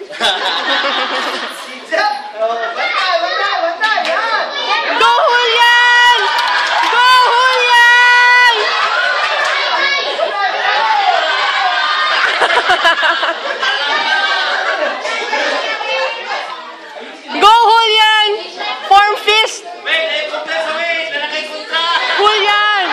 Bantay, yan! Go, Julian! Go, Julian! Go, Julian! Form fist! Wait, ay kontra sa wait! Lalakay kontra! Julian!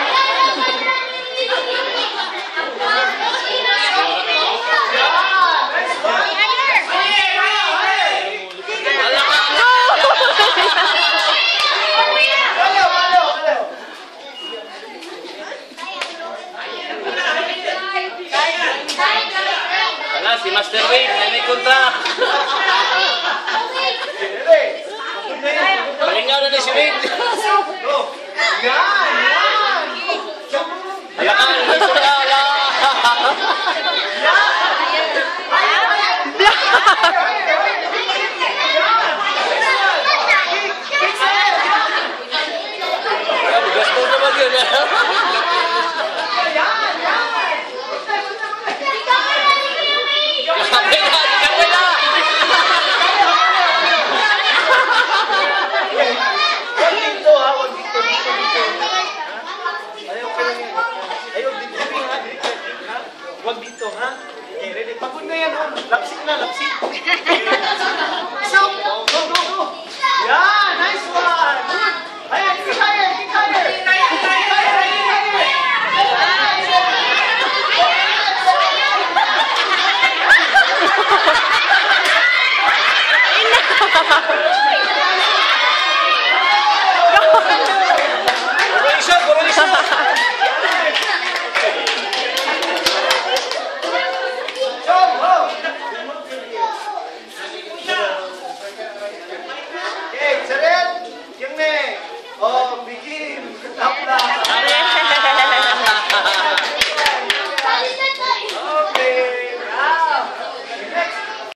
Wala, si Master Wade, may kontra! Malingaw na si Wade! Yan! Wala ka, may kontra! Bugas mo naman yun! Huwag dito, ha? Okay, ready? Pagod na yan, ha? Lapsik na, lapsik.